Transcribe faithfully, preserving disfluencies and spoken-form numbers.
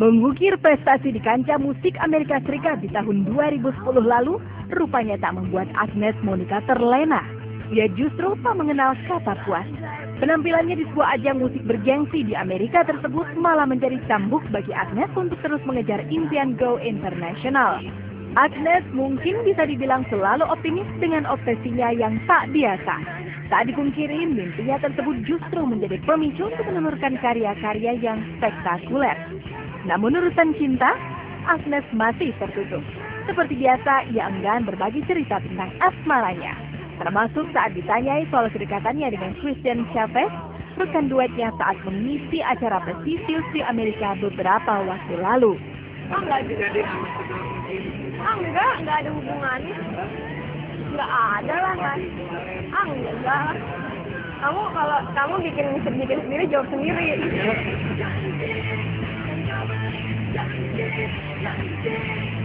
Mengukir prestasi di kancah musik Amerika Serikat di tahun dua ribu sepuluh lalu, rupanya tak membuat Agnes Monica terlena. Ia justru tak mengenal kata puas. Penampilannya di sebuah ajang musik bergengsi di Amerika tersebut malah menjadi cambuk bagi Agnes untuk terus mengejar impian Go International. Agnes mungkin bisa dibilang selalu optimis dengan obsesinya yang tak biasa. Tak dipungkiri, mimpinya tersebut justru menjadi pemicu untuk menelurkan karya-karya yang spektakuler. Namun urusan cinta, Agnes masih tertutup. Seperti biasa, ia enggan berbagi cerita tentang asmaranya. Termasuk saat ditanyai soal kedekatannya dengan Christian Chavez, rekan duetnya saat mengisi acara prestisius di Amerika beberapa waktu lalu. Ah, enggak juga deh. Ah, enggak, enggak ada hubungannya. Enggak ada lah, kan. Ah, enggak lah. Kamu kalau kamu bikin bikin sendiri, jawab sendiri. Yeah.